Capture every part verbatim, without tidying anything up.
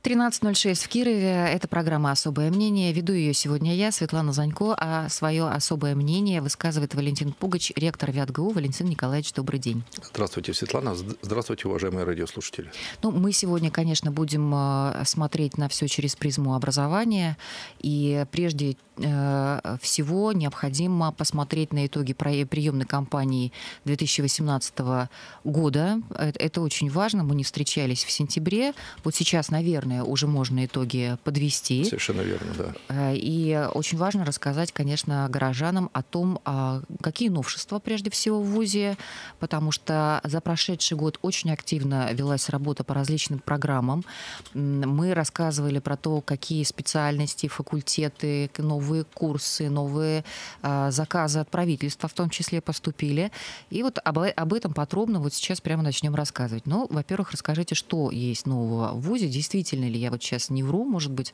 тринадцать ноль шесть в Кирове. Это программа «Особое мнение». Веду ее сегодня я, Светлана Занько, а свое особое мнение высказывает Валентин Пугач, ректор ВятГУ. Валентин Николаевич, добрый день. Здравствуйте, Светлана. Здравствуйте, уважаемые радиослушатели. Ну, мы сегодня, конечно, будем смотреть на все через призму образования. И прежде всего необходимо посмотреть на итоги приемной кампании две тысячи восемнадцатого года. Это очень важно. Мы не встречались в сентябре. Вот сейчас, наверное, уже можно итоги подвести. Совершенно верно, да. И очень важно рассказать, конечно, горожанам о том, какие новшества прежде всего в ВУЗе, потому что за прошедший год очень активно велась работа по различным программам. Мы рассказывали про то, какие специальности, факультеты, новые курсы, новые заказы от правительства в том числе поступили. И вот об, об этом подробно вот сейчас прямо начнем рассказывать. Ну, во-первых, расскажите, что есть нового в ВУЗе, действительно ли, я вот сейчас не вру, может быть,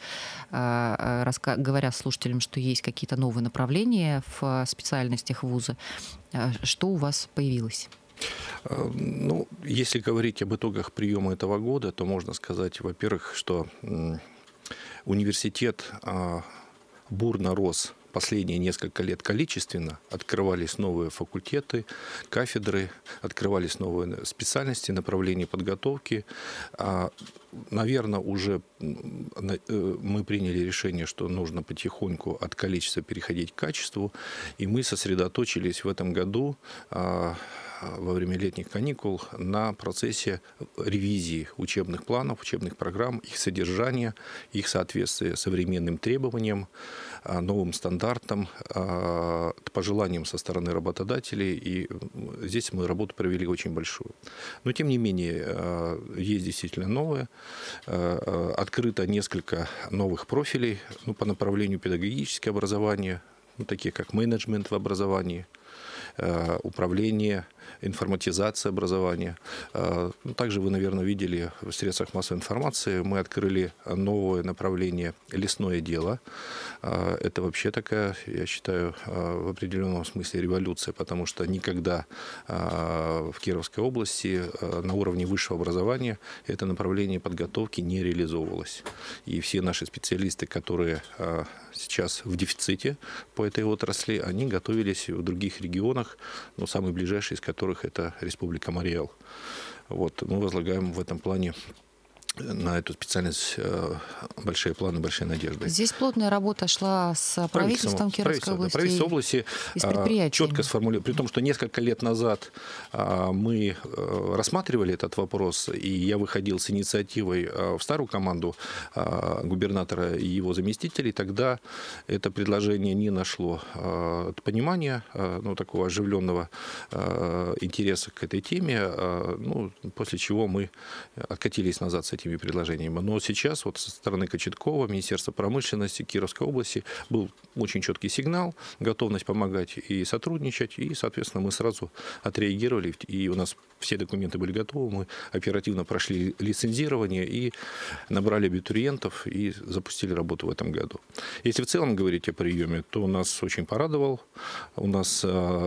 говоря слушателям, что есть какие-то новые направления в специальностях вуза. Что у вас появилось? Ну, если говорить об итогах приема этого года, то можно сказать, во-первых, что университет бурно рос последние несколько лет количественно, открывались новые факультеты, кафедры, открывались новые специальности, направления подготовки. Наверное, уже мы приняли решение, что нужно потихоньку от количества переходить к качеству, и мы сосредоточились в этом году во время летних каникул на процессе ревизии учебных планов, учебных программ, их содержания, их соответствия современным требованиям, новым стандартам, пожеланиям со стороны работодателей. И здесь мы работу провели очень большую. Но, тем не менее, есть действительно новое. Открыто несколько новых профилей ну, по направлению педагогическое образование, ну, такие как менеджмент в образовании, управление, информатизация образования. Также вы, наверное, видели в средствах массовой информации, мы открыли новое направление «Лесное дело». Это вообще такая, я считаю, в определенном смысле революция, потому что никогда в Кировской области на уровне высшего образования это направление подготовки не реализовывалось. И все наши специалисты, которые сейчас в дефиците по этой отрасли, они готовились в других регионах, но самый ближайший из которых это Республика Марий Эл. Вот, мы возлагаем в этом плане на эту специальность большие планы, большие надежды. Здесь плотная работа шла с правительством Кировской области. Правительство области четко сформулировало, при том, что несколько лет назад мы рассматривали этот вопрос, и я выходил с инициативой в старую команду губернатора и его заместителей, тогда это предложение не нашло понимания, ну, такого оживленного интереса к этой теме, ну, после чего мы откатились назад с этим предложениями. Но сейчас вот со стороны Кочеткова, Министерства промышленности, Кировской области был очень четкий сигнал, готовность помогать и сотрудничать, и, соответственно, мы сразу отреагировали, и у нас все документы были готовы, мы оперативно прошли лицензирование и набрали абитуриентов и запустили работу в этом году. Если в целом говорить о приеме, то нас очень порадовал, у нас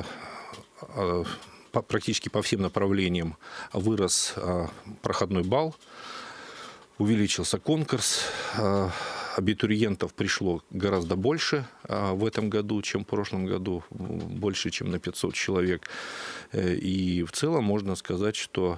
практически по всем направлениям вырос проходной балл, увеличился конкурс, абитуриентов пришло гораздо больше в этом году, чем в прошлом году, больше, чем на пятьсот человек. И в целом можно сказать, что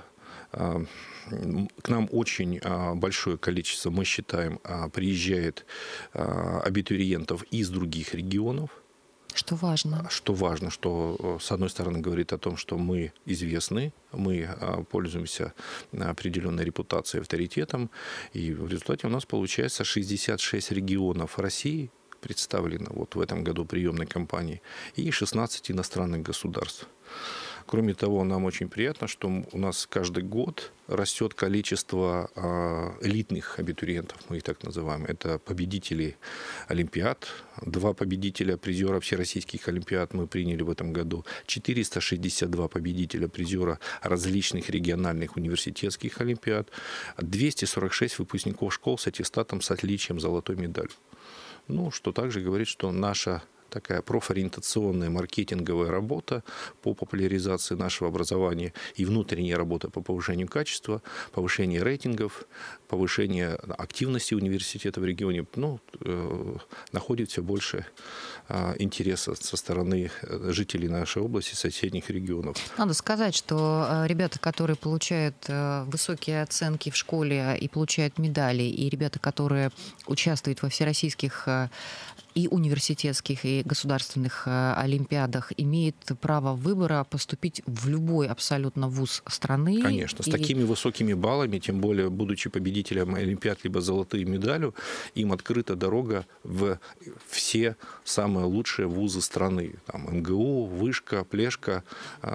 к нам очень большое количество, мы считаем, приезжает абитуриентов из других регионов. Что важно. Что важно, что, с одной стороны, говорит о том, что мы известны, мы пользуемся определенной репутацией, авторитетом, и в результате у нас получается шестьдесят шесть регионов России представлено вот в этом году приемной кампании и шестнадцать иностранных государств. Кроме того, нам очень приятно, что у нас каждый год растет количество элитных абитуриентов, мы их так называем. Это победители олимпиад, два победителя, призера всероссийских олимпиад мы приняли в этом году, четыреста шестьдесят два победителя, призера различных региональных университетских олимпиад, двести сорок шесть выпускников школ с аттестатом с отличием золотой медалью. Ну, что также говорит, что наша такая профориентационная маркетинговая работа по популяризации нашего образования и внутренняя работа по повышению качества, повышению рейтингов, повышению активности университета в регионе, ну, э, находит все больше э, интереса со стороны жителей нашей области, соседних регионов. Надо сказать, что ребята, которые получают высокие оценки в школе и получают медали, и ребята, которые участвуют во всероссийских и университетских, и государственных олимпиадах, имеют право выбора поступить в любой абсолютно вуз страны. Конечно, с и... такими высокими баллами, тем более будучи победителем олимпиад либо золотые медали, им открыта дорога в все самые лучшие вузы страны. Там эм гэ у, Вышка, Плешка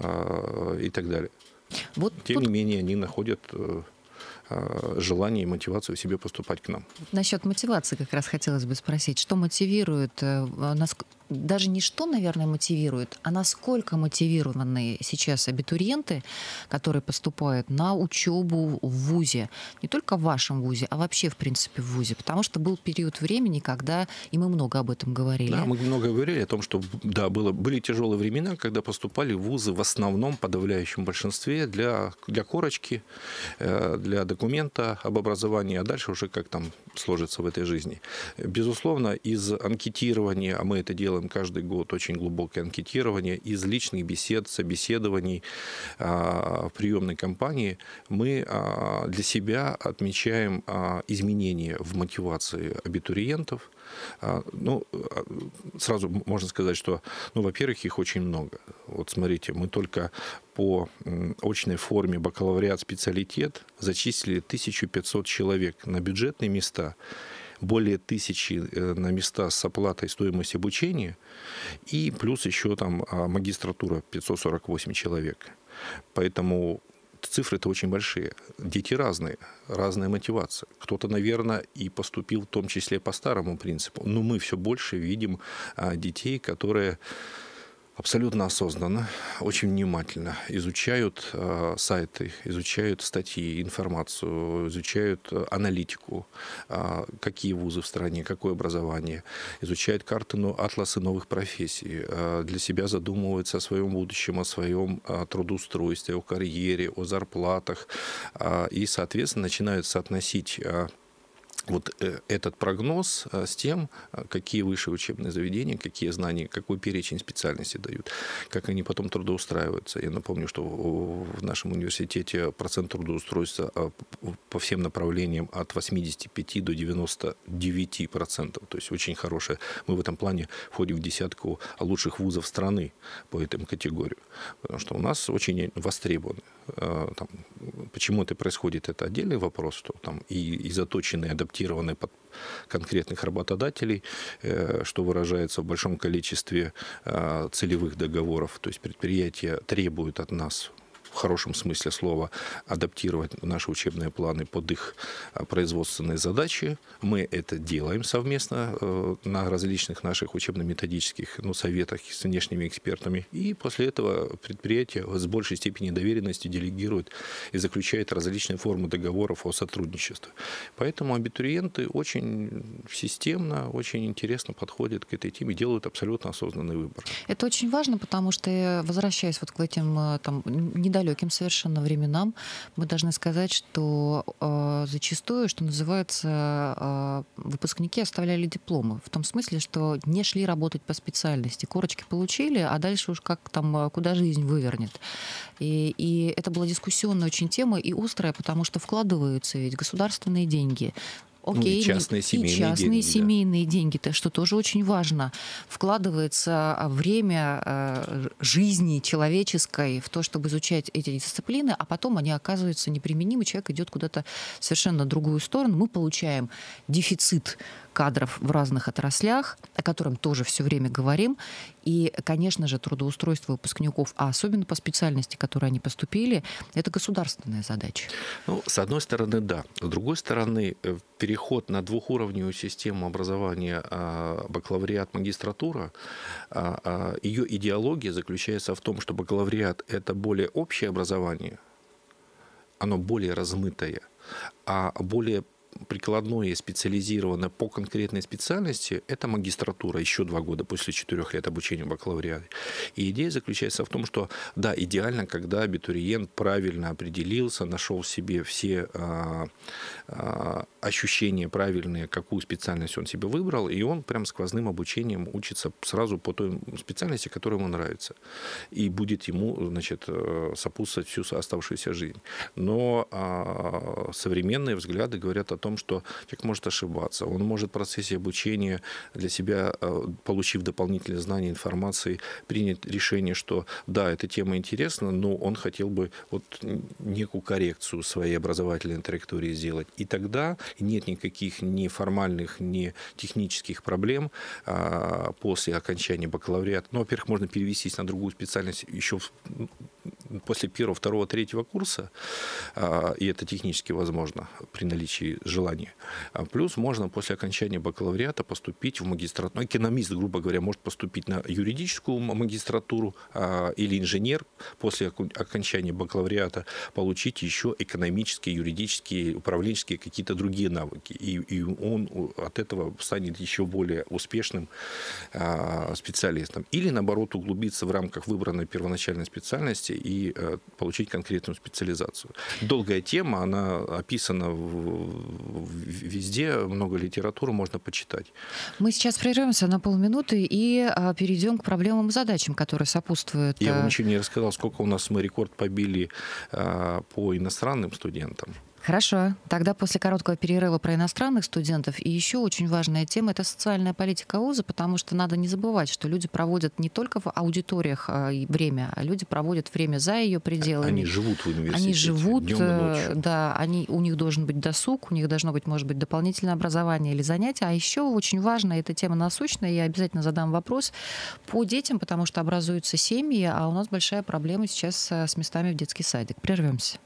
э, и так далее. Вот Тем тут... не менее, они находят желание и мотивацию себе поступать к нам. Насчет мотивации как раз хотелось бы спросить. Что мотивирует, даже не что, наверное, мотивирует, а насколько мотивированы сейчас абитуриенты, которые поступают на учебу в вузе, не только в вашем вузе, а вообще, в принципе, в вузе, потому что был период времени, когда, и мы много об этом говорили. Да, мы много говорили о том, что да, было, были тяжелые времена, когда поступали в вузы в основном, подавляющем большинстве, для, для корочки, для документа об образовании, а дальше уже как там сложится в этой жизни. Безусловно, из анкетирования, а мы это делаем каждый год, очень глубокое анкетирование, из личных бесед, собеседований а, в приемной кампании мы а, для себя отмечаем а, изменения в мотивации абитуриентов. А, ну, сразу можно сказать, что, ну, во-первых, их очень много. Вот смотрите, мы только по очной форме бакалавриат-специалитет зачислили тысячу пятьсот человек на бюджетные места, более тысячи на места с оплатой стоимости обучения, и плюс еще там магистратура пятьсот сорок восемь человек. Поэтому цифры-то очень большие. Дети разные, разная мотивация. Кто-то, наверное, и поступил в том числе по старому принципу. Но мы все больше видим детей, которые абсолютно осознанно, очень внимательно изучают э, сайты, изучают статьи, информацию, изучают аналитику, э, какие вузы в стране, какое образование, изучают карты, ну, атласы новых профессий, э, для себя задумываются о своем будущем, о своем э, трудоустройстве, о карьере, о зарплатах, э, и, соответственно, начинают соотносить э, вот этот прогноз с тем, какие высшие учебные заведения, какие знания, какой перечень специальностей дают, как они потом трудоустраиваются. Я напомню, что в нашем университете процент трудоустройства по всем направлениям от восьмидесяти пяти до девяноста девяти процентов. То есть очень хорошая. Мы в этом плане входим в десятку лучших вузов страны по этим категориям. Потому что у нас очень востребованы. Там, почему это происходит, это отдельный вопрос, что там и, и заточенные, адаптированные под конкретных работодателей, что выражается в большом количестве целевых договоров. То есть предприятия требуют от нас, в хорошем смысле слова, адаптировать наши учебные планы под их производственные задачи. Мы это делаем совместно на различных наших учебно-методических, ну, советах с внешними экспертами. И после этого предприятие с большей степенью доверенности делегирует и заключает различные формы договоров о сотрудничестве. Поэтому абитуриенты очень системно, очень интересно подходят к этой теме, делают абсолютно осознанный выбор. Это очень важно, потому что, возвращаясь вот к этим там недалеким совершенно временам, мы должны сказать, что э, зачастую, что называется, э, выпускники оставляли дипломы. В том смысле, что не шли работать по специальности. Корочки получили, а дальше уж как там, куда жизнь вывернет. И, и это была дискуссионная очень тема и острая, потому что вкладываются ведь государственные деньги. Окей, ну, и частные семейные, и частные деньги, семейные да. деньги, то, что тоже очень важно. Вкладывается время жизни человеческой в то, чтобы изучать эти дисциплины, а потом они оказываются неприменимы, человек идет куда-то совершенно другую сторону. Мы получаем дефицит кадров в разных отраслях, о котором тоже все время говорим. И, конечно же, трудоустройство выпускников, а особенно по специальности, в которой они поступили, это государственная задача. Ну, с одной стороны, да. С другой стороны, переход на двухуровневую систему образования бакалавриат, магистратура, ее идеология заключается в том, что бакалавриат – это более общее образование, оно более размытое, а более прикладное, специализированное по конкретной специальности, это магистратура, еще два года после четырех лет обучения в бакалавриате. И идея заключается в том, что, да, идеально, когда абитуриент правильно определился, нашел в себе все а, а, ощущения правильные, какую специальность он себе выбрал, и он прям сквозным обучением учится сразу по той специальности, которая ему нравится. И будет ему, значит, сопутствовать всю оставшуюся жизнь. Но а, современные взгляды говорят о том, что человек может ошибаться. Он может в процессе обучения для себя, получив дополнительные знания, информации, принять решение, что да, эта тема интересна, но он хотел бы вот некую коррекцию своей образовательной траектории сделать. И тогда нет никаких ни формальных, ни технических проблем а, после окончания бакалавриата. Ну, во-первых, можно перевестись на другую специальность еще в, после первого, второго, третьего курса, а, и это технически возможно при наличии желания. А плюс можно после окончания бакалавриата поступить в магистратуру. Ну, экономист, грубо говоря, может поступить на юридическую магистратуру а, или инженер после окончания бакалавриата получить еще экономические, юридические, управленческие какие-то другие навыки. И, и он от этого станет еще более успешным а, специалистом. Или, наоборот, углубиться в рамках выбранной первоначальной специальности и а, получить конкретную специализацию. Долгая тема, она описана в, в, везде, много литературы можно почитать. Мы сейчас прервемся на полминуты и а, перейдем к проблемам и задачам, которые сопутствуют. Я вам еще не рассказал, сколько у нас мы рекорд побили а, по иностранным студентам. Хорошо. Тогда после короткого перерыва про иностранных студентов. И еще очень важная тема — это социальная политика вуза, потому что надо не забывать, что люди проводят не только в аудиториях время, а люди проводят время за ее пределами. Они живут в университете. Они живут, днем и ночью. Да, они, у них должен быть досуг, у них должно быть, может быть, дополнительное образование или занятия. А еще очень важно, эта тема насущная, я обязательно задам вопрос по детям, потому что образуются семьи, а у нас большая проблема сейчас с местами в детский садик. Прервемся.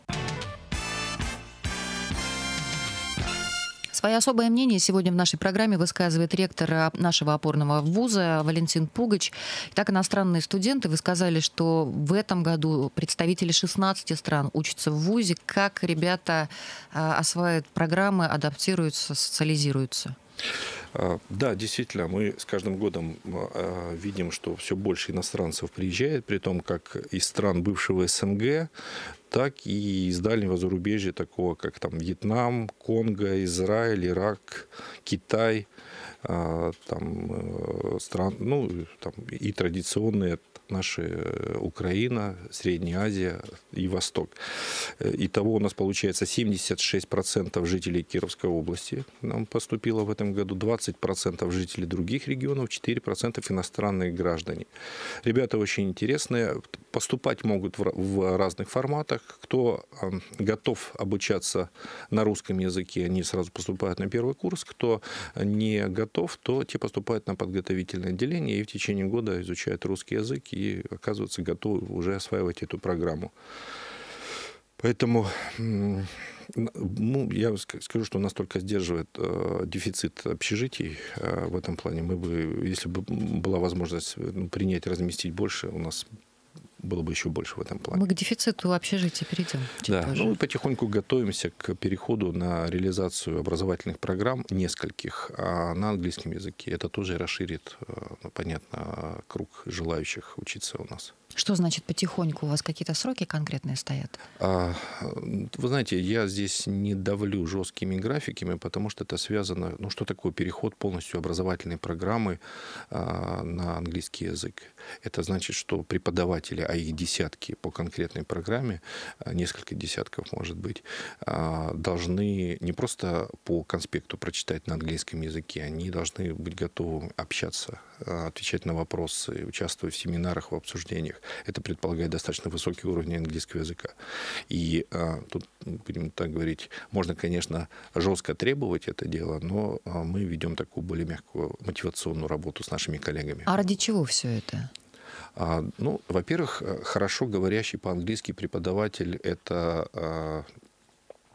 Свое особое мнение сегодня в нашей программе высказывает ректор нашего опорного вуза Валентин Пугач. Итак, иностранные студенты, вы сказали, что в этом году представители шестнадцати стран учатся в вузе. Как ребята осваивают программы, адаптируются, социализируются? Да, действительно, мы с каждым годом видим, что все больше иностранцев приезжает, при том как из стран бывшего СНГ, так и из дальнего зарубежья, такого как там Вьетнам, Конго, Израиль, Ирак, Китай, там, стран, ну, там, и традиционные наши Украина, Средняя Азия и Восток. Итого у нас получается семьдесят шесть процентов жителей Кировской области нам поступило в этом году, двадцать процентов жителей других регионов, четыре процента иностранные граждане. Ребята очень интересные, поступать могут в разных форматах. Кто готов обучаться на русском языке, они сразу поступают на первый курс. Кто не готов, то те поступают на подготовительное отделение и в течение года изучают русский язык и оказываются готовы уже осваивать эту программу. Поэтому ну, я скажу, что нас только сдерживает э, дефицит общежитий э, в этом плане. Мы бы, если бы была возможность принять, разместить больше, у нас было бы еще больше в этом плане. Мы к дефициту общежития перейдем. Да, позже. ну, потихоньку готовимся к переходу на реализацию образовательных программ, нескольких, а на английском языке. Это тоже расширит, ну, понятно, круг желающих учиться у нас. Что значит потихоньку? У вас какие-то сроки конкретные стоят? А, вы знаете, я здесь не давлю жесткими графиками, потому что это связано, ну, что такое переход полностью образовательной программы а, на английский язык. Это значит, что преподаватели, а их десятки по конкретной программе, несколько десятков может быть, а, должны не просто по конспекту прочитать на английском языке, они должны быть готовы общаться, отвечать на вопросы, участвовать в семинарах, в обсуждениях. Это предполагает достаточно высокий уровень английского языка. И а, тут, будем так говорить, можно, конечно, жестко требовать это дело, но а, мы ведем такую более мягкую мотивационную работу с нашими коллегами. А ради чего все это? А, ну, во-первых, хорошо говорящий по-английски преподаватель — это а,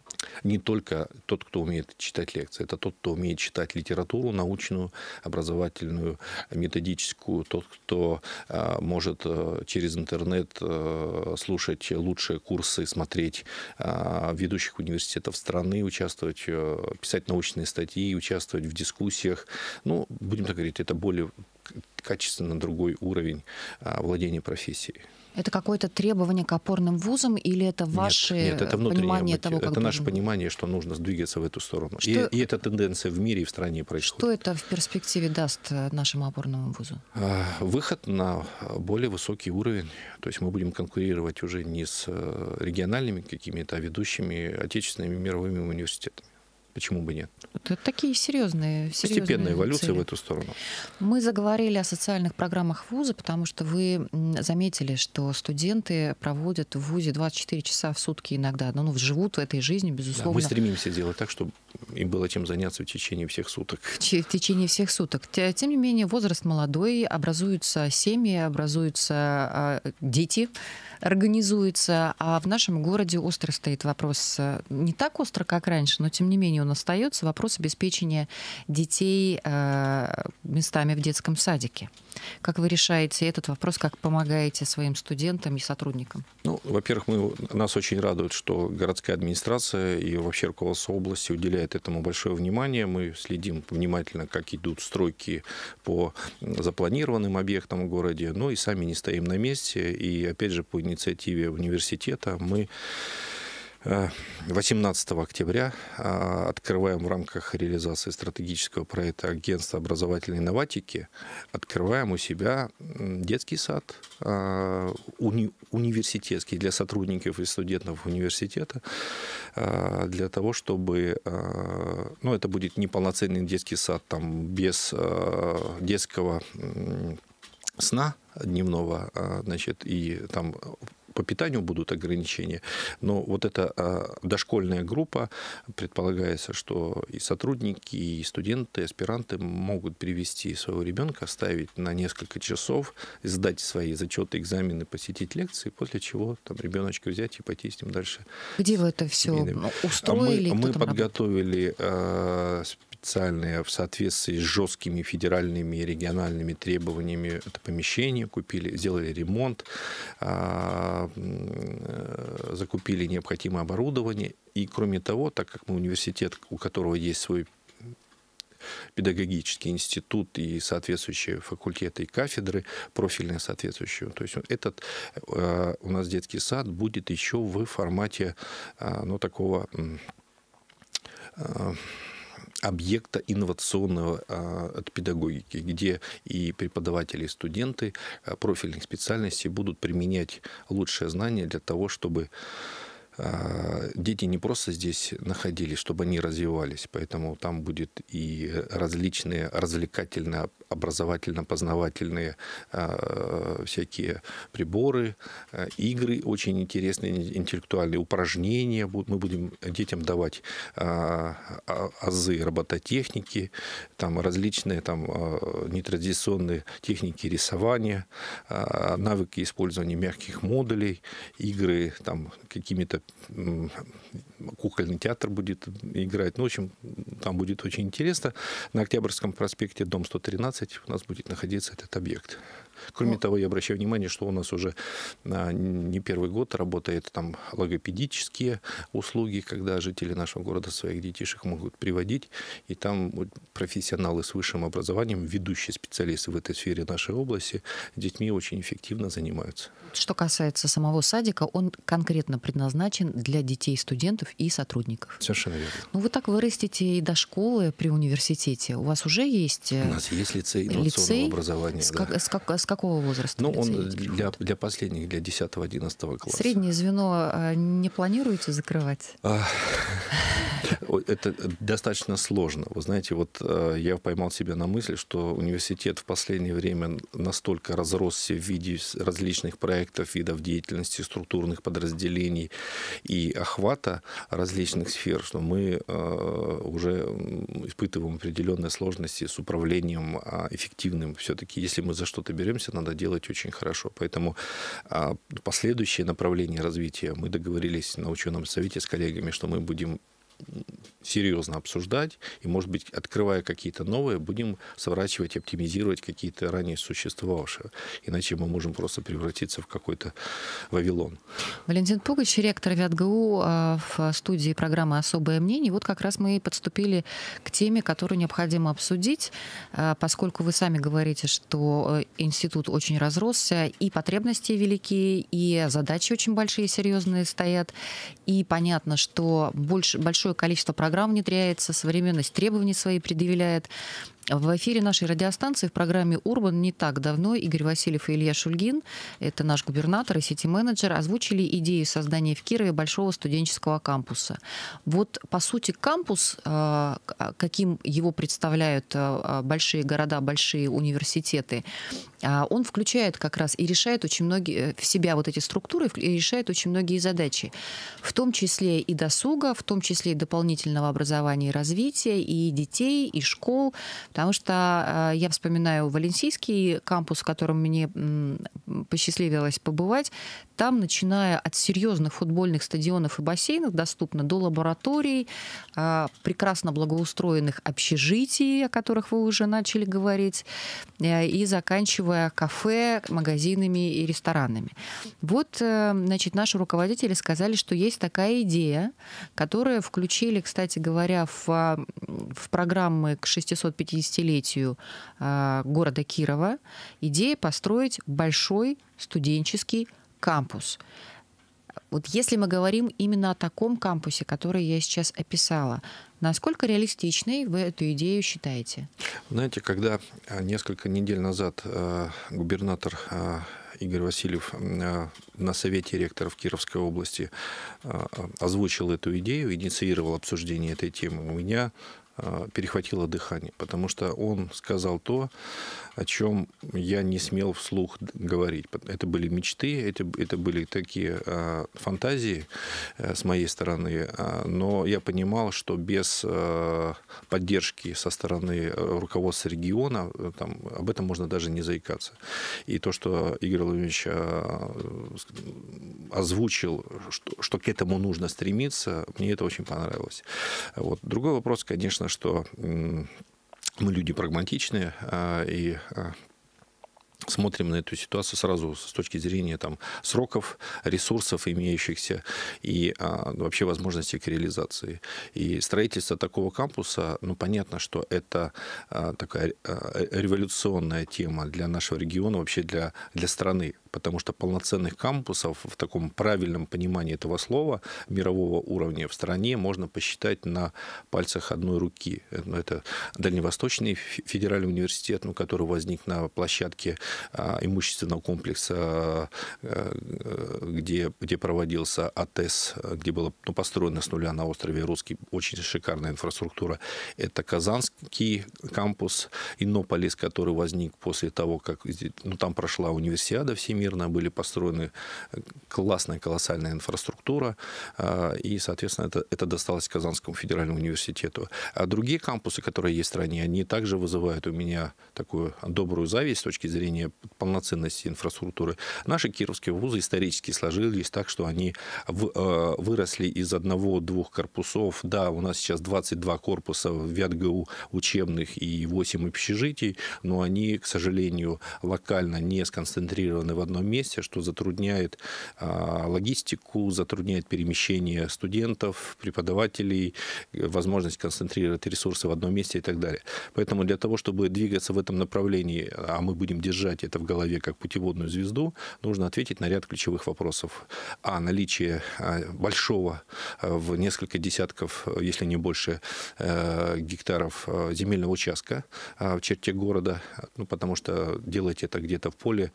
не только тот, кто умеет читать лекции, это тот, кто умеет читать литературу научную, образовательную, методическую, тот, кто может через интернет слушать лучшие курсы, смотреть ведущих университетов страны, участвовать, писать научные статьи, участвовать в дискуссиях. Ну, будем так говорить, это более качественно другой уровень владения профессией. Это какое-то требование к опорным вузам или это ваше нет, нет, это понимание того, как это наше должен... понимание, что нужно двигаться в эту сторону. Что... И, и эта тенденция в мире и в стране происходит. Что это в перспективе даст нашему опорному вузу? Выход на более высокий уровень. То есть мы будем конкурировать уже не с региональными какими-то, а ведущими отечественными мировыми университетами. Почему бы нет? Это такие серьезные, серьезные Постепенная эволюция цели. в эту сторону. Мы заговорили о социальных программах вуза, потому что вы заметили, что студенты проводят в вузе двадцать четыре часа в сутки иногда. Ну, живут в этой жизни, безусловно. Да, мы стремимся сделать так, чтобы им было чем заняться в течение всех суток. В течение всех суток. Тем не менее, возраст молодой, образуются семьи, образуются дети, организуются. А в нашем городе остро стоит вопрос, не так остро, как раньше, но тем не менее он остается, вопрос обеспечения детей местами в детском садике. Как вы решаете этот вопрос, как помогаете своим студентам и сотрудникам? Ну, во-первых, мы, нас очень радует, что городская администрация и вообще руководство области уделяет этому большое внимание. Мы следим внимательно, как идут стройки по запланированным объектам в городе, но и сами не стоим на месте. И опять же, по инициативе университета мы восемнадцатого октября открываем в рамках реализации стратегического проекта Агентства образовательной инноватики, открываем у себя детский сад уни университетский для сотрудников и студентов университета, для того, чтобы, ну, это будет не полноценный детский сад, там, без детского сна дневного, значит, и там по питанию будут ограничения, но вот эта а, дошкольная группа, предполагается, что и сотрудники, и студенты, и аспиранты могут привести своего ребенка, оставить на несколько часов, сдать свои зачеты, экзамены, посетить лекции, после чего там ребеночка взять и пойти с ним дальше. Где вы это все устроили? А мы, мы подготовили а, специальные в соответствии с жесткими федеральными и региональными требованиями это помещение, купили, сделали ремонт, а, закупили необходимое оборудование. И кроме того, так как мы университет, у которого есть свой педагогический институт и соответствующие факультеты и кафедры, профильные соответствующие, то есть этот у нас детский сад будет еще в формате, ну, такого объекта инновационного а, от педагогики, где и преподаватели, и студенты а, профильных специальностей будут применять лучшие знания для того, чтобы а, дети не просто здесь находились, чтобы они развивались. Поэтому там будет и различные развлекательные, образовательно-познавательные а, всякие приборы, а, игры очень интересные, интеллектуальные упражнения. Мы будем детям давать а, а, азы робототехники, там различные там, а, нетрадиционные техники рисования, а, навыки использования мягких модулей, игры там какими-то кукольный театр будет играть. Ну, в общем, там будет очень интересно. На Октябрьском проспекте, дом сто тринадцать, у нас будет находиться этот объект. Кроме ну, того, я обращаю внимание, что у нас уже не первый год работает там логопедические услуги, когда жители нашего города своих детишек могут приводить, и там профессионалы с высшим образованием, ведущие специалисты в этой сфере нашей области, с детьми очень эффективно занимаются. Что касается самого садика, он конкретно предназначен для детей, студентов и сотрудников. Совершенно верно. Ну, вы так вырастите и до школы при университете. У вас уже есть... У нас есть лицей инновационного лицей? образования. С, да. как, с, как, с какого возраста? Ну, он для, для последних, для десятого-одиннадцатого класса. Среднее звено не планируете закрывать? Это достаточно сложно. Вы знаете, вот я поймал себя на мысли, что университет в последнее время настолько разросся в виде различных проектов, видов деятельности, структурных подразделений и охвата различных сфер, что мы уже испытываем определенные сложности с управлением эффективным. Все-таки, если мы за что-то беремся, надо делать очень хорошо. Поэтому последующее направление развития мы договорились на ученом совете с коллегами, что мы будем серьезно обсуждать, и, может быть, открывая какие-то новые, будем сворачивать, оптимизировать какие-то ранее существовавшие. Иначе мы можем просто превратиться в какой-то Вавилон. Валентин Пугач, ректор ВятГУ, в студии программы «Особое мнение». Вот как раз мы и подступили к теме, которую необходимо обсудить, поскольку вы сами говорите, что институт очень разросся, и потребности велики, и задачи очень большие и серьезные стоят, и понятно, что больше, большое количество программ внедряется, современность требований свои предъявляет. В эфире нашей радиостанции в программе «Урбан» не так давно Игорь Васильев и Илья Шульгин, это наш губернатор и сити-менеджер, озвучили идею создания в Кирове большого студенческого кампуса. Вот, по сути, кампус, каким его представляют большие города, большие университеты, он включает как раз и решает очень многие, в себя вот эти структуры, и решает очень многие задачи, в том числе и досуга, в том числе и дополнительного образования и развития, и детей, и школ. Потому что я вспоминаю Валенсийский кампус, в котором мне посчастливилось побывать. Там, начиная от серьезных футбольных стадионов и бассейнов, доступно до лабораторий, прекрасно благоустроенных общежитий, о которых вы уже начали говорить, и заканчивая кафе, магазинами и ресторанами. Вот, значит, наши руководители сказали, что есть такая идея, которую включили, кстати говоря, в, в программы к шестисот-пятидесятилетию города Кирова. Идея построить большой студенческий кампус. Вот если мы говорим именно о таком кампусе, который я сейчас описала, насколько реалистичной вы эту идею считаете? Знаете, когда несколько недель назад губернатор Игорь Васильев на совете ректоров Кировской области озвучил эту идею, инициировал обсуждение этой темы, у меня перехватило дыхание, потому что он сказал то, о чем я не смел вслух говорить. Это были мечты, это, это были такие а, фантазии а, с моей стороны, а, но я понимал, что без а, поддержки со стороны руководства региона там, об этом можно даже не заикаться. И то, что Игорь Владимирович а, озвучил, что, что к этому нужно стремиться, мне это очень понравилось. Вот. Другой вопрос, конечно, что мы люди прагматичные и смотрим на эту ситуацию сразу с точки зрения там, сроков, ресурсов имеющихся и а, вообще возможностей к реализации. И строительство такого кампуса, ну, понятно, что это а, такая а, революционная тема для нашего региона, вообще для, для страны. Потому что полноценных кампусов в таком правильном понимании этого слова мирового уровня в стране можно посчитать на пальцах одной руки. Это Дальневосточный федеральный университет, ну, который возник на площадке имущественного комплекса, где, где проводился АТЭС, где было ну, построено с нуля на острове Русский, очень шикарная инфраструктура. Это Казанский кампус Иннополис, который возник после того, как ну, там прошла универсиада всемирная, были построены классная, колоссальная инфраструктура, и, соответственно, это, это досталось Казанскому федеральному университету. А другие кампусы, которые есть в стране, они также вызывают у меня такую добрую зависть с точки зрения полноценности инфраструктуры. Наши кировские вузы исторически сложились так, что они выросли из одного-двух корпусов. Да, у нас сейчас двадцать два корпуса в ВятГУ учебных и восемь общежитий, но они, к сожалению, локально не сконцентрированы в одном месте, что затрудняет а, логистику, затрудняет перемещение студентов, преподавателей, возможность концентрировать ресурсы в одном месте и так далее. Поэтому для того, чтобы двигаться в этом направлении, а мы будем держать это в голове как путеводную звезду, нужно ответить на ряд ключевых вопросов. А наличие большого в несколько десятков, если не больше, гектаров земельного участка в черте города, ну, потому что делать это где-то в поле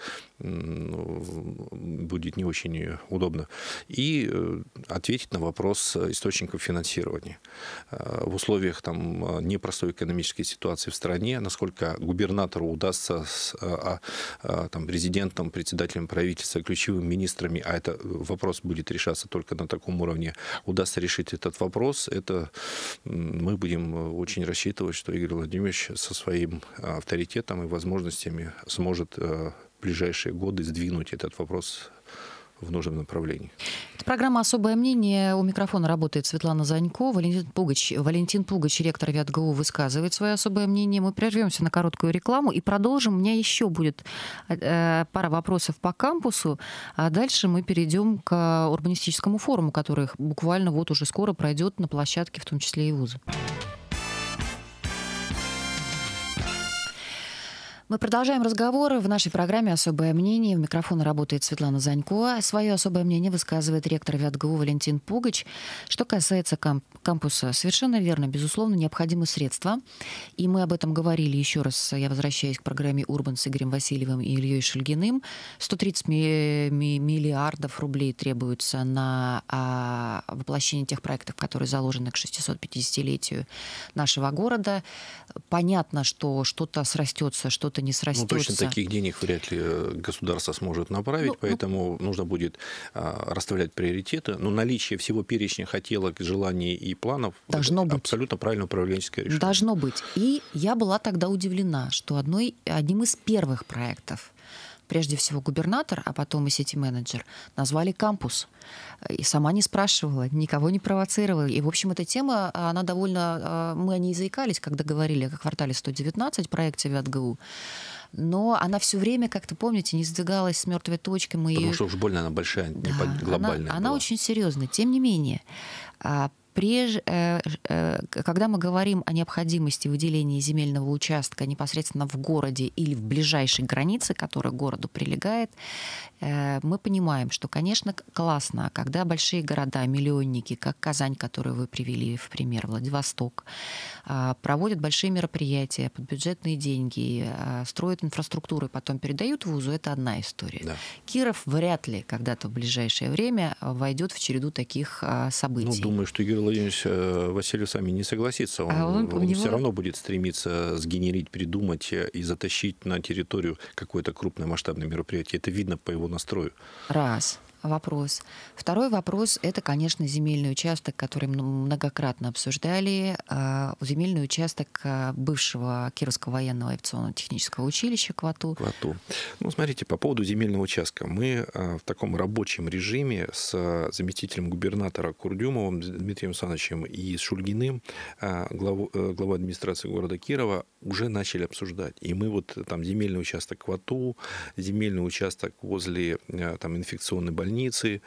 будет не очень удобно. И ответить на вопрос источников финансирования. В условиях там, непростой экономической ситуации в стране, насколько губернатору удастся с там, президентом, председателем правительства, ключевыми министрами, а это вопрос будет решаться только на таком уровне, удастся решить этот вопрос, это мы будем очень рассчитывать, что Игорь Владимирович со своим авторитетом и возможностями сможет в ближайшие годы сдвинуть этот вопрос в нужном направлении. Это программа «Особое мнение». У микрофона работает Светлана Занько. Валентин Пугач, Валентин Пугач, ректор ВятГУ, высказывает свое особое мнение. Мы прервемся на короткую рекламу и продолжим. У меня еще будет э, пара вопросов по кампусу, а дальше мы перейдем к урбанистическому форуму, который буквально вот уже скоро пройдет на площадке, в том числе и вуза. Мы продолжаем разговор в нашей программе «Особое мнение». У микрофона работает Светлана Занько. Свое особое мнение высказывает ректор ВятГУ Валентин Пугач. Что касается камп- кампуса, совершенно верно, безусловно, необходимы средства. И мы об этом говорили еще раз. Я возвращаюсь к программе «Урбан» с Игорем Васильевым и Ильей Шульгиным. сто тридцать ми- ми- миллиардов рублей требуется на а, воплощение тех проектов, которые заложены к шестисотпятидесятилетию нашего города. Понятно, что что-то срастется, что-то не срастется. Ну, точно таких денег вряд ли государство сможет направить, ну, поэтому ну... нужно будет а, расставлять приоритеты. Но наличие всего перечня хотелок, желаний и планов должно быть абсолютно правильное управленческое решение. Должно быть. И я была тогда удивлена, что одной, одним из первых проектов, прежде всего губернатор, а потом и сити-менеджер, назвали «Кампус». И сама не спрашивала, никого не провоцировала. И, в общем, эта тема, она довольно... Мы о ней заикались, когда говорили о квартале сто девятнадцать, проекте ВятГУ. Но она все время, как-то, помните, не сдвигалась с мертвой точки. Мы Потому ее... что уж больно она большая, да, глобальная. Она, она очень серьезная. Тем не менее, Преж... когда мы говорим о необходимости выделения земельного участка непосредственно в городе или в ближайшей границе, которая к городу прилегает, мы понимаем, что, конечно, классно, когда большие города, миллионники, как Казань, которую вы привели в пример, Владивосток, проводят большие мероприятия под бюджетные деньги, строят инфраструктуру и потом передают вузу, это одна история. Да. Киров вряд ли когда-то в ближайшее время войдет в череду таких событий. Ну, думаю, что Юрий Владимирович Васильев с вами не согласится. Он, а он, он него... все равно будет стремиться сгенерить, придумать и затащить на территорию какое-то крупное масштабное мероприятие. Это видно по его настрою. Раз. Вопрос. Второй вопрос – это, конечно, земельный участок, который мы многократно обсуждали. Земельный участок бывшего Кировского военного авиационно-технического училища КВАТУ. КВАТУ. Ну, смотрите, по поводу земельного участка. Мы в таком рабочем режиме с заместителем губернатора Курдюмовым Дмитрием Александровичем и с Шульгиным, главой, главой администрации города Кирова, уже начали обсуждать. И мы вот там земельный участок КВАТУ, земельный участок возле там, инфекционной больницы, больницы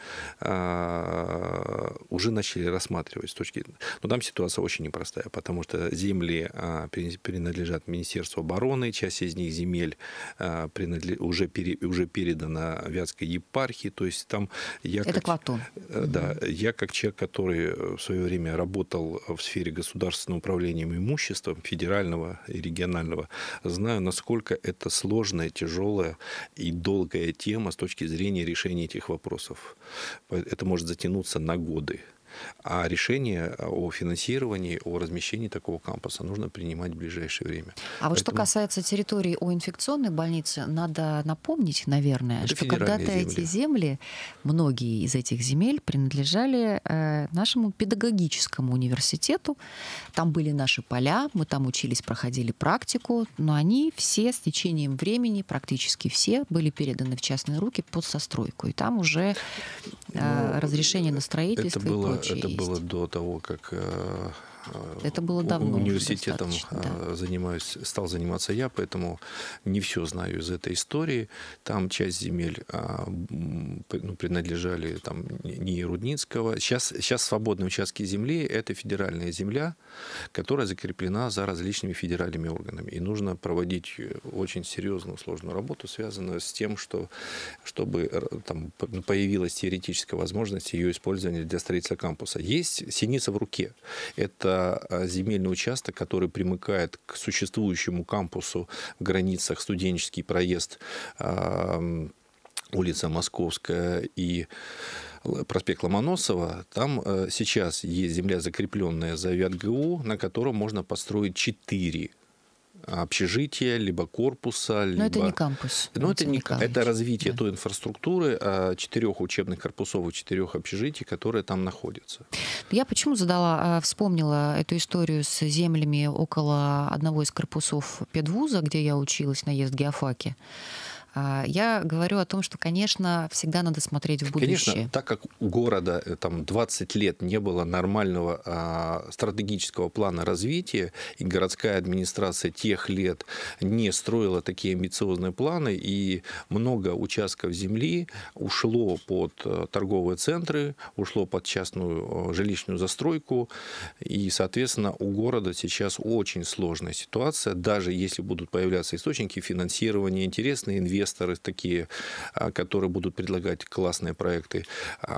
а, уже начали рассматривать с точки... Но там ситуация очень непростая, потому что земли а, принадлежат Министерству обороны, часть из них земель а, принадлеж... уже, пере... уже передана Вятской епархии, то есть там... Я Это как... КВАТУ. Да, угу. Я как человек, который в свое время работал в сфере государственного управления имуществом федерального и регионального, знаю, насколько это сложная, тяжелая и долгая тема с точки зрения решения этих вопросов. Это может затянуться на годы. А решение о финансировании, о размещении такого кампуса нужно принимать в ближайшее время. А вот Поэтому... что касается территории о инфекционной больнице, надо напомнить, наверное, это что когда-то земли. Эти земли, многие из этих земель принадлежали э, нашему педагогическому университету. Там были наши поля, мы там учились, проходили практику, но они все с течением времени, практически все, были переданы в частные руки под застройку. И там уже э, ну, разрешение на строительство это было... и прочее. Это есть. было до того, как это было давно, университетом да. занимаюсь, стал заниматься я, поэтому не все знаю из этой истории. Там часть земель ну, принадлежали там, не Рудницкого. Сейчас, сейчас свободные участки земли – это федеральная земля, которая закреплена за различными федеральными органами. И нужно проводить очень серьезную, сложную работу, связанную с тем, что, чтобы там, появилась теоретическая возможность ее использования для строительства кампуса. Есть синица в руке. Это земельный участок, который примыкает к существующему кампусу в границах студенческий проезд, улица Московская и проспект Ломоносова. Там сейчас есть земля, закрепленная за ВятГУ, на котором можно построить четыре общежития, либо корпуса. Либо... Но это не кампус. Но это, не... это развитие да. той инфраструктуры четырех учебных корпусов и четырех общежитий, которые там находятся. Я почему задала, вспомнила эту историю с землями около одного из корпусов педвуза, где я училась на ЕСТ-геофаке. Я говорю о том, что, конечно, всегда надо смотреть в будущее. Конечно, так как у города там двадцать лет не было нормального а, стратегического плана развития, и городская администрация тех лет не строила такие амбициозные планы, и много участков земли ушло под торговые центры, ушло под частную жилищную застройку, и, соответственно, у города сейчас очень сложная ситуация, даже если будут появляться источники финансирования, интересные инвесторы такие, которые будут предлагать классные проекты.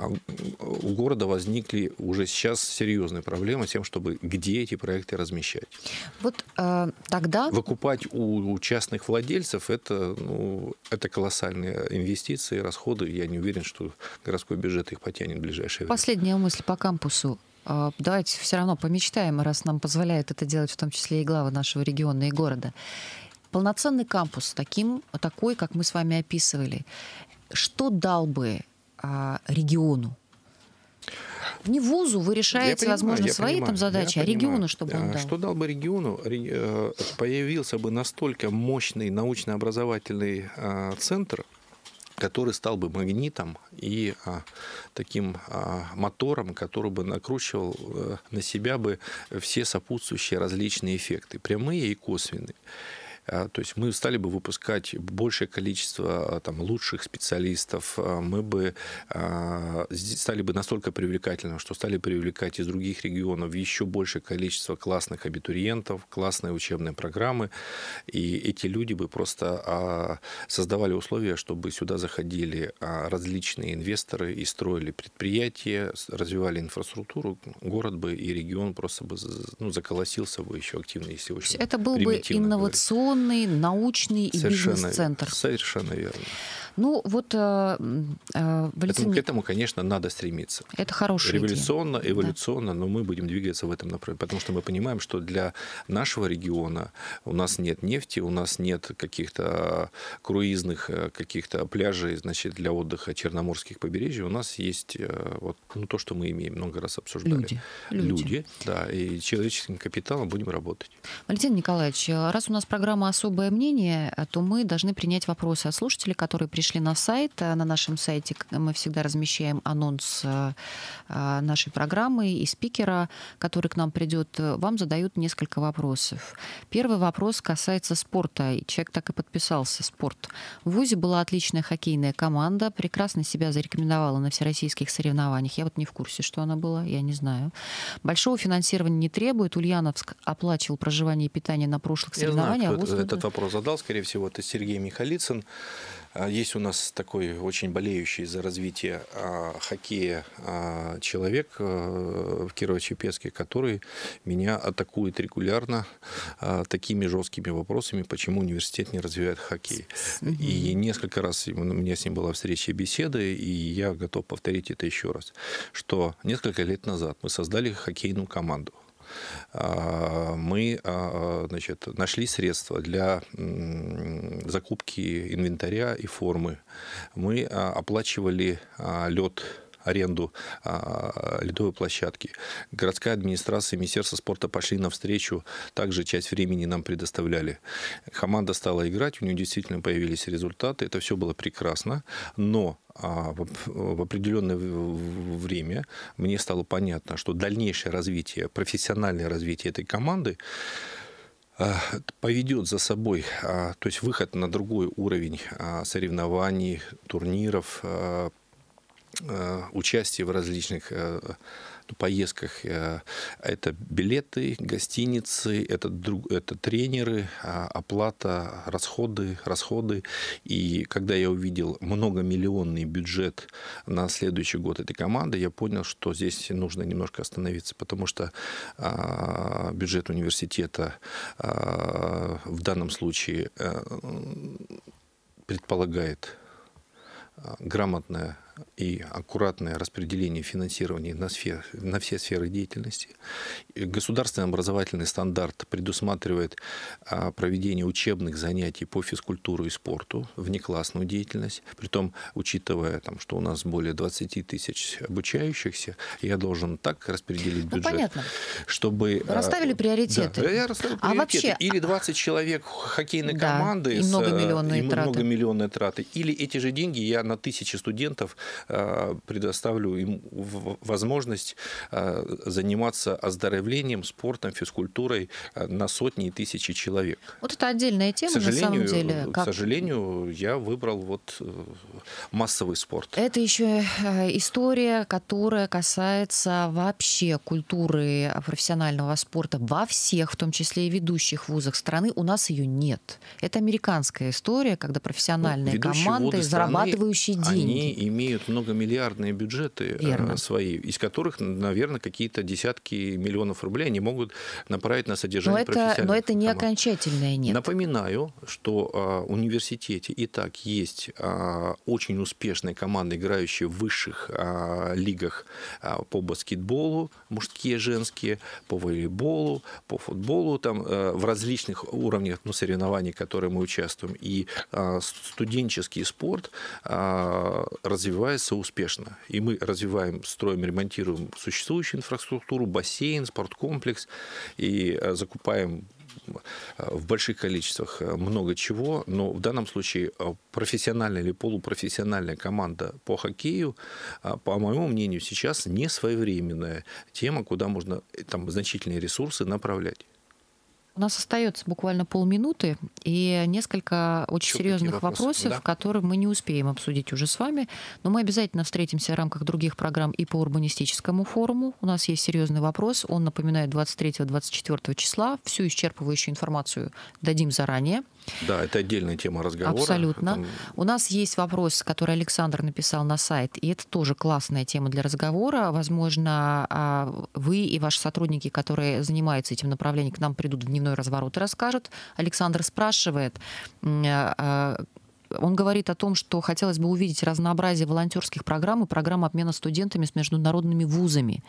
У города возникли уже сейчас серьезные проблемы с тем, чтобы где эти проекты размещать. Вот э, тогда... Выкупать у частных владельцев это, ну, это колоссальные инвестиции, расходы. Я не уверен, что городской бюджет их потянет в ближайшее время. Последняя мысль по кампусу. Давайте все равно помечтаем, раз нам позволяет это делать в том числе и глава нашего региона и города. Полноценный кампус, таким, такой, как мы с вами описывали, что дал бы а, региону? Не вузу, вы решаете, я возможно, понимаю, свои понимаю, там задачи, а понимаю. Региону, чтобы он дал? Что дал бы региону? Появился бы настолько мощный научно-образовательный центр, который стал бы магнитом и а, таким а, мотором, который бы накручивал а, на себя бы все сопутствующие различные эффекты, прямые и косвенные. То есть мы стали бы выпускать большее количество там, лучших специалистов, мы бы стали бы настолько привлекательными, что стали привлекать из других регионов еще большее количество классных абитуриентов, классные учебные программы, и эти люди бы просто создавали условия, чтобы сюда заходили различные инвесторы и строили предприятия, развивали инфраструктуру, город бы и регион просто бы ну, заколосился бы еще активно, если очень это был бы инновационный, научный и бизнес-центр. Совершенно верно. Ну, вот, э, э, Валентин... К этому, конечно, надо стремиться. Это хорошая Революционно, идея. эволюционно, да. Но мы будем двигаться в этом направлении. Потому что мы понимаем, что для нашего региона у нас нет нефти, у нас нет каких-то круизных каких-то пляжей, значит, для отдыха черноморских побережий. У нас есть вот, ну, то, что мы имеем, много раз обсуждали. Люди. Люди. Люди, да. И человеческим капиталом будем работать. Валентин Николаевич, раз у нас программа «Особое мнение», то мы должны принять вопросы от слушателей, которые пришли на сайт. На нашем сайте мы всегда размещаем анонс нашей программы, и спикера, который к нам придет, вам задают несколько вопросов. Первый вопрос касается спорта. Человек так и подписался: спорт. В ВУЗе была отличная хоккейная команда, прекрасно себя зарекомендовала на всероссийских соревнованиях. Я вот не в курсе, что она была, я не знаю. Большого финансирования не требует. Ульяновск оплачивал проживание и питание на прошлых соревнованиях. Я знаю, кто этот вопрос задал, скорее всего, это Сергей Михалицын. Есть у нас такой очень болеющий за развитие а, хоккея а, человек а, в Кирово-Чепецке, который меня атакует регулярно а, такими жесткими вопросами, почему университет не развивает хоккей. Mm-hmm. И несколько раз у меня с ним была встреча и беседа, и я готов повторить это еще раз, что несколько лет назад мы создали хоккейную команду. Мы, значит, нашли средства для закупки инвентаря и формы. Мы оплачивали лед, аренду ледовой площадки. Городская администрация и Министерство спорта пошли навстречу, также часть времени нам предоставляли. Команда стала играть, у нее действительно появились результаты, это все было прекрасно, но в определенное время мне стало понятно, что дальнейшее развитие, профессиональное развитие этой команды поведет за собой, то есть выход на другой уровень соревнований, турниров, участие в различных поездках. Это билеты, гостиницы, это, друг, это тренеры, оплата, расходы, расходы. И когда я увидел многомиллионный бюджет на следующий год этой команды, я понял, что здесь нужно немножко остановиться, потому что бюджет университета в данном случае предполагает грамотное и аккуратное распределение финансирования на, сфер, на все сферы деятельности. Государственный образовательный стандарт предусматривает проведение учебных занятий по физкультуре и спорту, внеклассную деятельность. Притом, учитывая, там, что у нас более двадцати тысяч обучающихся, я должен так распределить бюджет, ну, понятно. Чтобы... Вы расставили приоритеты. Да, я расставил а приоритеты. Вообще... Или двадцать человек хоккейной да, команды и с многомиллионные и траты. многомиллионные траты. Или эти же деньги я на тысячи студентов предоставлю им возможность заниматься оздоровлением, спортом, физкультурой на сотни и тысячи человек. Вот это отдельная тема, на самом деле. Как... К сожалению, я выбрал вот массовый спорт. Это еще история, которая касается вообще культуры профессионального спорта во всех, в том числе и ведущих вузах страны. У нас ее нет. Это американская история, когда профессиональные ну, команды, зарабатывающие деньги. Они имеют многомиллиардные бюджеты Верно. свои, из которых, наверное, какие-то десятки миллионов рублей они могут направить на содержание но это, профессиональных Но это не команд. окончательное нет. Напоминаю, что а, в университете и так есть а, очень успешные команды, играющие в высших а, лигах а, по баскетболу, мужские, женские, по волейболу, по футболу, там, а, в различных уровнях ну, соревнований, в которых мы участвуем. И а, студенческий спорт а, развивается успешно. И мы развиваем, строим, ремонтируем существующую инфраструктуру, бассейн, спорткомплекс и а, закупаем в больших количествах много чего, но в данном случае профессиональная или полупрофессиональная команда по хоккею, по моему мнению, сейчас не своевременная тема, куда можно там значительные ресурсы направлять. У нас остается буквально полминуты и несколько очень Еще серьезных вопросы, вопросов, да? которые мы не успеем обсудить уже с вами. Но мы обязательно встретимся в рамках других программ и по урбанистическому форуму. У нас есть серьезный вопрос. Он, напоминаю, двадцать третьего — двадцать четвёртого числа. Всю исчерпывающую информацию дадим заранее. Да, это отдельная тема разговора. Абсолютно. Там... У нас есть вопрос, который Александр написал на сайт, и это тоже классная тема для разговора. Возможно, вы и ваши сотрудники, которые занимаются этим направлением, к нам придут в дневной разворот и расскажут. Александр спрашивает, он говорит о том, что хотелось бы увидеть разнообразие волонтерских программ и программ обмена студентами с международными вузами.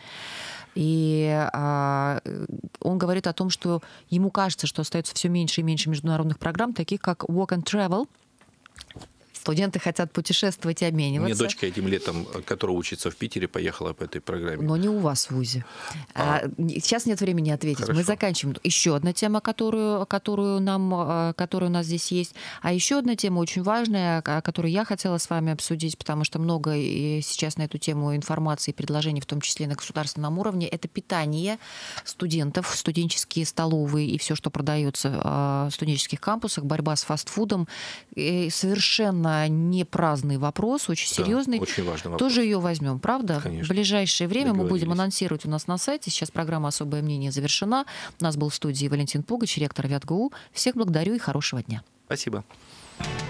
И а, он говорит о том, что ему кажется, что остается все меньше и меньше международных программ, таких как Work and Travel. Студенты хотят путешествовать и обмениваться. Мне дочка этим летом, которая учится в Питере, поехала по этой программе. Но не у вас в вузе. А... Сейчас нет времени ответить. Хорошо. Мы заканчиваем. Еще одна тема, которую, которую, нам, которая у нас здесь есть. А еще одна тема очень важная, которую я хотела с вами обсудить, потому что много сейчас на эту тему информации и предложений, в том числе на государственном уровне, это питание студентов, студенческие столовые и все, что продается в студенческих кампусах, борьба с фастфудом. И совершенно не праздный вопрос, очень да, серьезный. Очень важный вопрос. Тоже ее возьмем, правда? Конечно. В ближайшее время мы будем анонсировать у нас на сайте. Сейчас программа «Особое мнение» завершена. У нас был в студии Валентин Пугач, ректор ВятГУ. Всех благодарю и хорошего дня. Спасибо.